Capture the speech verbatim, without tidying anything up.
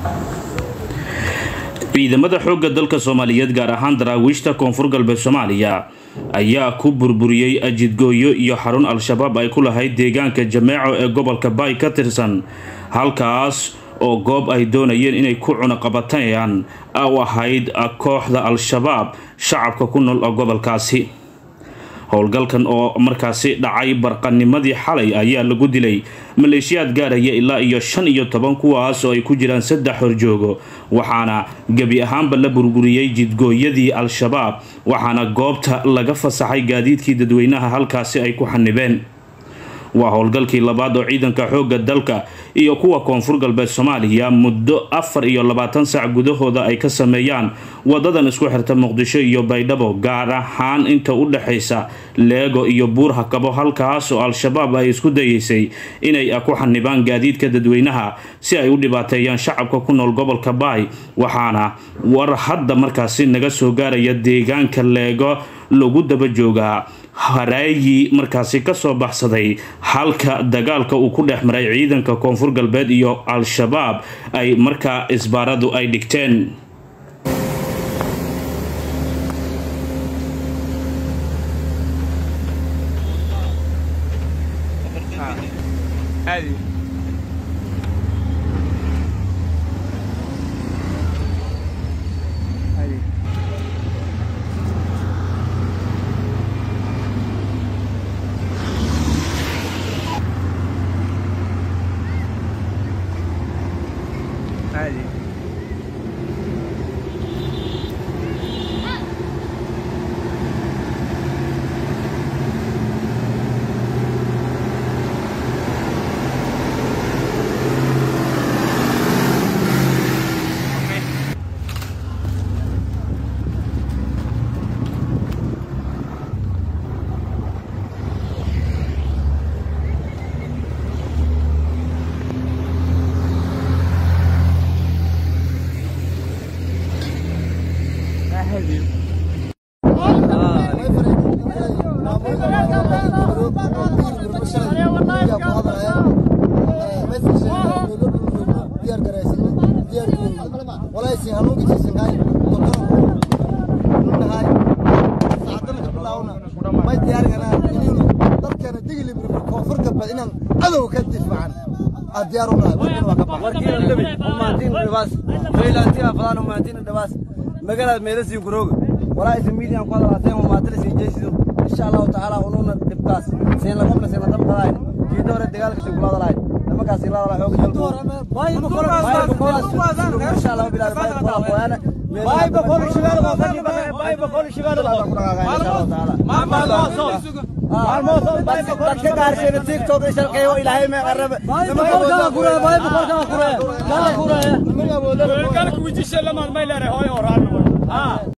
ciidamada xoogga dalka Soomaaliyeed gaar ahaan daraawiishta Koonfur Galbeed Soomaaliya ayaa ku burburiyay ajidgooyo iyo xarun al-shabaab ay ku lahayd deegaanka Jameeco ee gobolka Bay ka tirsan halkaas oo goob ay doonayeen inay ku cunaqabateeyaan oo ahayd kooxda al-shabaab shacabka ku nool gobolkaasi. howlgalkan oo markaasi dhacay barqanimadii xalay ayaa lagu dilay maleeshiyaad gaaraya ilaa iyo shan iyo toban kuwaas oo ay ku jiraan saddex horjoogo waxaana gabi ahaanba la burburiyay jidgooyadii al-shabaab waxaana goobta laga fasaxay gaadiidkii dadweynaha halkaasi ay ku xanibeen. waa howlgalkii labaad oo ciidanka xoogga dalka iyo kuwa Koonfur Galbeed Soomaaliya muddo afar iyo labaatan saac gudahooda ay ka sameeyaan wadadan isku xirta Muqdisho iyo Baydhabo gaar ahaan inta u dhaxaysa Leego iyo Buurha Kabo halkaas oo al-shabaab ay isku dayeysay inay ku xanibaan gaadiidka dadweynaha si ay u dhibaateeyaan shacabka ku nool gobolka Bay waxaana war hadda markaasi naga soo gaaraya deegaanka Leego lagu daba joogaa harayi markaasi ka soo baxsaday halka dagaalka uu ku dhex maray ciidanka Koonfur Galbeed iyo al-shabaab ay markaa isbaaradu ay dhigteen. عادي مقالة ميرسي وكروج ولا اسم ميديا قادر عتيم وما تلسي جيسو إن شاء الله تعالى ونونا نبقاس سين لقوم سين لقوم قلاين في دورة دجال كسي قلا قلاين لما كاسي لا لا حوك جلبو باي بقول باي بقول إن شاء الله بلا باي بقول أخوانا باي بقول شغال باي بقول شغال إن شاء الله تعالى ما ما ما الموضوع باي بقول كار شيء تيك توك إيش الكيو إلهي ما قرب ما بقول كذا كورة باي بقول كذا كورة كذا كورة ما بقول كذا كويتش لما ما يلاره هاي أوران